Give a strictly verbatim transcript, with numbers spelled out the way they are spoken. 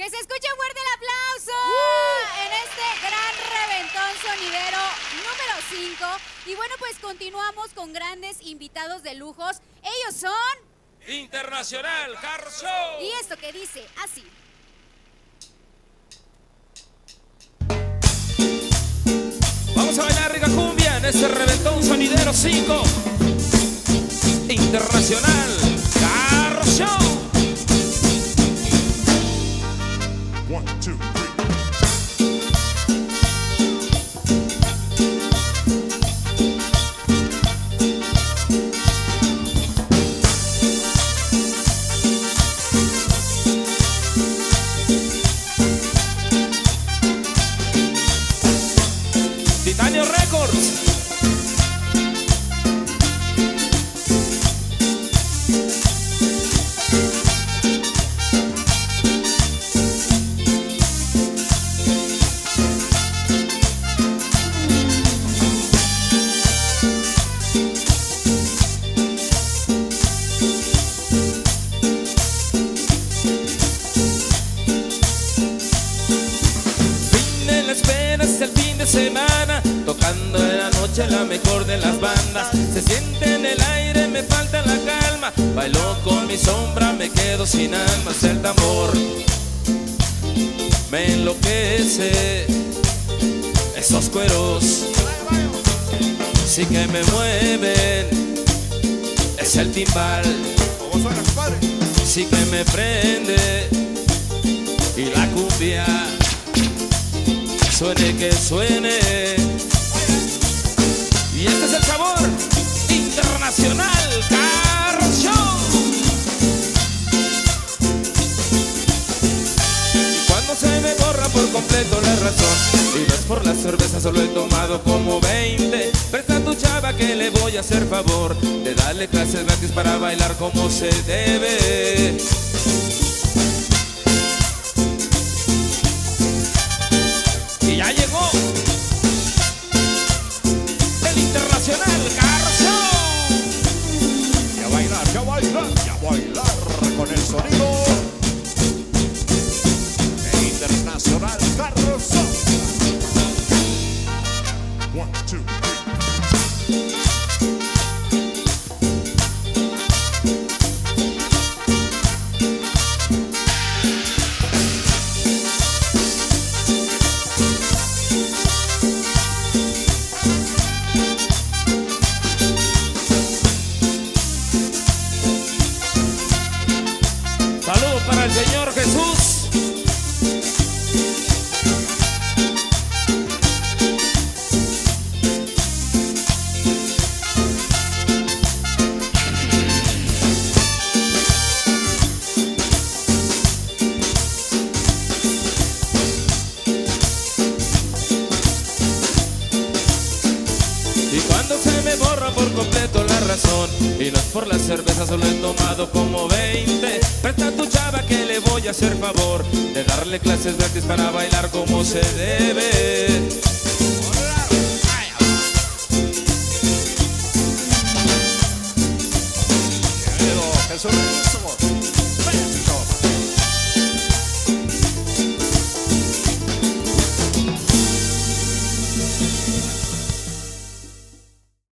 Que se escuche fuerte el aplauso ¡Uh! En este gran reventón sonidero número cinco. Y bueno, pues continuamos con grandes invitados de lujos. Ellos son... Internacional Car Show. Y esto que dice así. Vamos a bailar rica cumbia en este reventón sonidero cinco. Internacional Car Show. One, two, three. Titanio Records. El fin de semana, tocando en la noche la mejor de las bandas. Se siente en el aire, me falta la calma. Bailo con mi sombra, me quedo sin alma. Es el tambor, me enloquece. Esos cueros sí que me mueven. Es el timbal, sí que me prende. Y la cumbia, suene que suene. Y este es el sabor Internacional Car Show. Y cuando se me borra por completo la razón, y no es por la cerveza, solo he tomado como veinte. Presta a tu chava que le voy a hacer favor de darle clases gratis para bailar como se debe. Ya llegó el Internacional Car Show. Y a bailar, y a bailar, y a bailar con el sonido el Internacional Car Show. One, two, three. Saludos para el Señor Jesús. Y cuando se me borra por completo la razón, y no es por la cerveza, solo he tomado como veinte. Presta a tu chava que le voy a hacer favor de darle clases gratis para bailar como se debe.